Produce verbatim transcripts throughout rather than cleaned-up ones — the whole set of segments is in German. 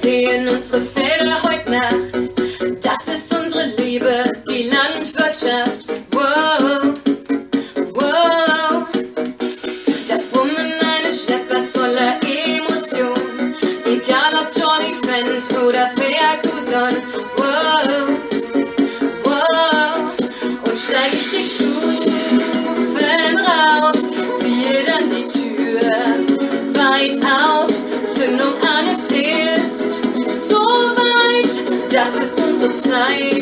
stehen unsere Felder heute Nacht. Das ist unsere Liebe, die Landwirtschaft. Wow, wow. Das Brummen eines Schleppers voller Emotion, egal ob Johnny Fendt oder Ferguson. Wow, wow. Und steig ich die Stufen rauf, ziehe dann die Tür weit auf. Zündung an, es ist so weit, das ist unsere Zeit.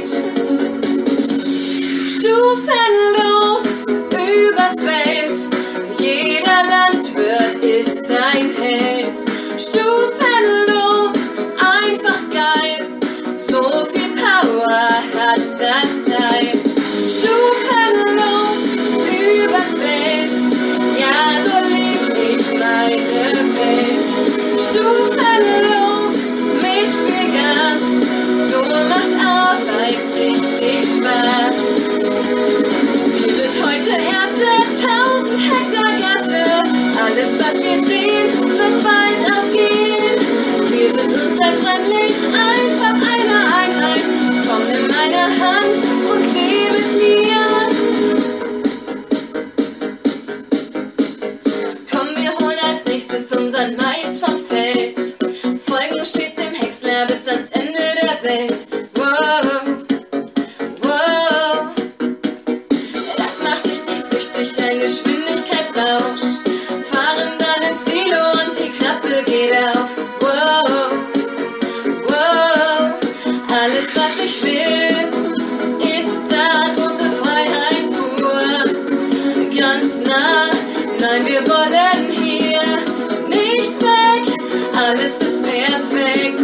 Stufenlos übers Feld, jeder Landwirt ist ein Held. Stufenlos, einfach geil, so viel Power hat das Teil. Stufenlos übers Feld, ja, so lieb ich meine Welt. Stufenlos mit viel Gas, so macht Arbeit richtig Spaß. Wir sind heute erste tausend Hektar Gärte, alles was wir sehen, wird bald aufgehen. Wir sind unzertrennlich, einfach eine Einheit. Komm, nimm meine Hand und geh mit mir. Komm, wir holen als nächstes unseren Mais vom Feld, folgen stets dem Häcksler bis ans Ende der Welt. Wow, wow. Das macht dich nicht süchtig, ein Geschwindigkeitsrausch. Fahren dann ins Silo und die Klappe geht auf. Wow, wow. Alles was ich will, ist da große Freiheit pur. Ganz nah, nein, wir wollen hier nicht weg, alles ist perfekt.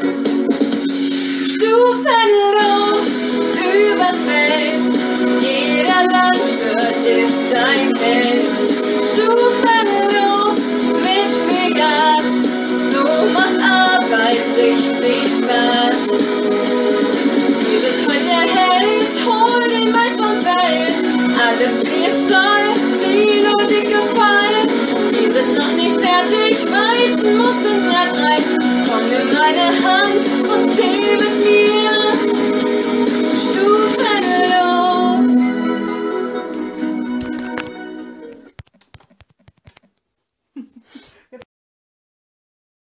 Stufenlos übers Feld, jeder Landwirt ist ein Held. Stufenlos mit viel Gas, so macht Arbeit richtig Spaß. Wir sind heute der Held, hol den Mais vom Feld, alles wie es soll, Silo dicke Fall. Wir sind noch nicht fertig, Weizen muss ins Rad rein. Komm, nimm meine Hand und zieh mit mir.